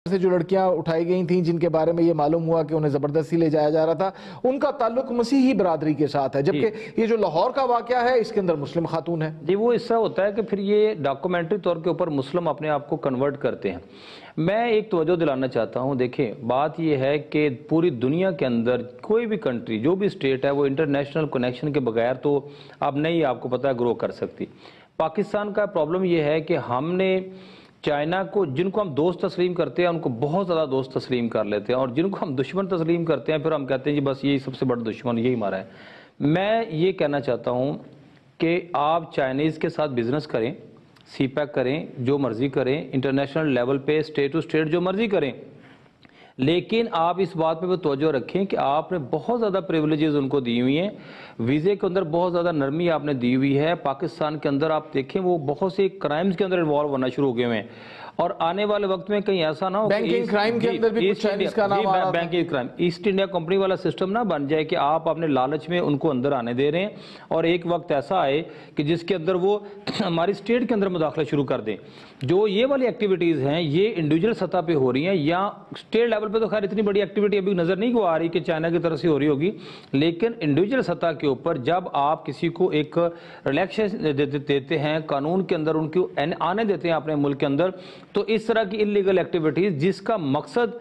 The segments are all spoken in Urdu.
سے جو لڑکیاں اٹھائی گئی تھیں جن کے بارے میں یہ معلوم ہوا کہ انہیں زبردستی لے جایا جا رہا تھا، ان کا تعلق مسیحی برادری کے ساتھ ہے، جبکہ یہ جو لاہور کا واقعہ ہے اس کے اندر مسلم خاتون ہے۔ جی وہ اس طرح ہوتا ہے کہ پھر یہ ڈاکومنٹری طور کے اوپر مسلم اپنے آپ کو کنورٹ کرتے ہیں۔ میں ایک توجہ دلانا چاہتا ہوں، دیکھیں بات یہ ہے کہ پوری دنیا کے اندر کوئی بھی کنٹری جو بھی اسٹیٹ ہے وہ انٹرنیشنل کنیکشن کے بغیر تو اب نہیں آپ کو پتہ ہے گرو کر سکتی۔ پاکستان کا پرابلم یہ ہے کہ ہم نے چائنا کو، جن کو ہم دوست تسلیم کرتے ہیں ان کو بہت زیادہ دوست تسلیم کر لیتے ہیں، اور جن کو ہم دشمن تسلیم کرتے ہیں پھر ہم کہتے ہیں جی بس یہی سب سے بڑا دشمن یہی ہمارا ہے۔ میں یہ کہنا چاہتا ہوں کہ آپ چائنیز کے ساتھ بزنس کریں، سی پیک کریں، جو مرضی کریں، انٹرنیشنل لیول پہ اسٹیٹ ٹو اسٹیٹ جو مرضی کریں، لیکن آپ اس بات پہ بھی توجہ رکھیں کہ آپ نے بہت زیادہ پریولیجز ان کو دی ہوئی ہیں، ویزے کے اندر بہت زیادہ نرمی آپ نے دی ہوئی ہے۔ پاکستان کے اندر آپ دیکھیں وہ بہت سے کرائمز کے اندر انوالو ہونا شروع ہو گئے ہیں، اور آنے والے وقت میں کہیں ایسا نہ ہو کہ بینکنگ کرائم کے اندر بھی کچھ چائنیز کا نام آ رہا تھا۔ Banking crime, East India company والا سسٹم نہ بن جائے کہ آپ اپنے لالچ میں ان کو اندر آنے دے رہے ہیں اور ایک وقت ایسا آئے کہ جس کے اندر وہ ہماری اسٹیٹ کے اندر مداخلہ شروع کر دیں۔ جو یہ والی ایکٹیویٹیز ہیں یہ انڈیویجول سطح پہ ہو رہی ہیں، یا اسٹیٹ لیول پہ تو خیر اتنی بڑی ایکٹیویٹی ابھی نظر نہیں کو آ رہی کہ چائنا کی طرف سے ہو رہی ہوگی، لیکن انڈیویجول سطح کے اوپر جب آپ کسی کو ایک ریلیکسیشن دیتے ہیں، قانون کے اندر ان کو آنے دیتے ہیں اپنے ملک کے اندر، تو اس طرح کی انلیگل ایکٹیویٹیز جس کا مقصد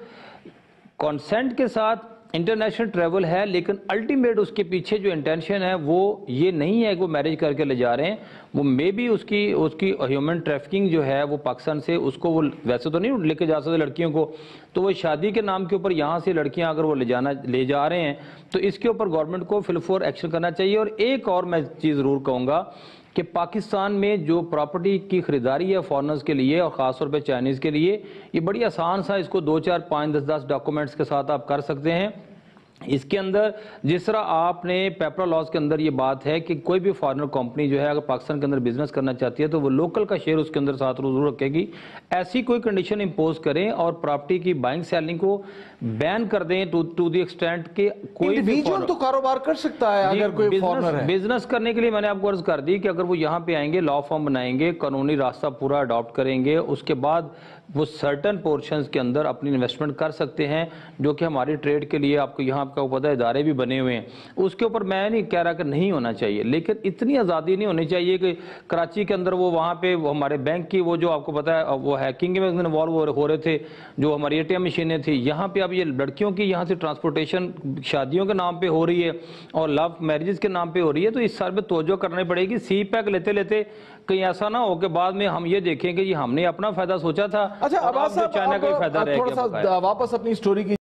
کنسنٹ کے ساتھ انٹرنیشنل ٹریول ہے، لیکن الٹیمیٹ اس کے پیچھے جو انٹینشن ہے وہ یہ نہیں ہے کہ وہ میرج کر کے لے جا رہے ہیں، وہ مے بی اس کی ہیومن ٹریفکنگ جو ہے وہ پاکستان سے اس کو وہ ویسے تو نہیں لے کے جا سکتے لڑکیوں کو، تو وہ شادی کے نام کے اوپر یہاں سے لڑکیاں اگر وہ لے جا رہے ہیں تو اس کے اوپر گورنمنٹ کو فل فور ایکشن کرنا چاہیے۔ اور ایک اور میں چیز ضرور کہوں گا کہ پاکستان میں جو پراپرٹی کی خریداری ہے فارنرز کے لیے اور خاص طور پہ چائنیز کے لیے، یہ بڑی آسان سا، اس کو 2 4 5 10 ڈاکومنٹس کے ساتھ آپ کر سکتے ہیں۔ اس کے اندر جس طرح آپ نے پیپرا لاز کے اندر یہ بات ہے کہ کوئی بھی فارنر کمپنی جو ہے اگر پاکستان کے اندر بزنس کرنا چاہتی ہے تو وہ لوکل کا شیئر اس کے اندر ساتھ ضرور رکھے گی۔ ایسی کوئی کنڈیشن امپوز کریں اور پراپرٹی کی بائنگ سیلنگ کو بین کر دیں ٹو دی ایکسٹینٹ کہ کوئی انڈیویجول تو کاروبار کر سکتا ہے اگر کوئی فارنر ہے۔ بزنس کرنے کے لیے میں نے آپ کو عرض کر دی کہ اگر وہ یہاں پہ آئیں گے، لا فارم بنائیں گے، قانونی راستہ پورا اڈاپٹ کریں گے، اس کے بعد وہ سرٹن پورشنز کے اندر اپنی انویسٹمنٹ کر سکتے ہیں جو کہ ہماری ٹریڈ کے لیے آپ کو یہاں کا پتہ ہے ادارے بھی بنے ہوئے ہیں۔ اس کے اوپر میں نہیں کہہ رہا کہ نہیں ہونا چاہیے، لیکن اتنی آزادی نہیں ہونی چاہیے کہ کراچی کے اندر وہ وہاں پہ ہمارے بینک کی وہ جو آپ کو پتہ ہے وہ ہیکنگ میں انوالو ہو رہے تھے، جو ہماری ATM مشینیں تھیں، یہاں پہ اب یہ لڑکیوں کی یہاں سے ٹرانسپورٹیشن شادیوں کے نام پہ ہو رہی ہے اور لو میرجز کے نام پہ ہو رہی ہے، تو اس سال پہ توجہ کرنی پڑے گی۔ سی پیک لیتے لیتے کہیں ایسا نہ ہو کہ بعد میں ہم یہ دیکھیں کہ یہ ہم نے اپنا فائدہ سوچا تھا، اچھا عباس صاحب، چائنا کا ہی فائدہ رہ گیا۔ تھوڑا سا واپس اپنی سٹوری کی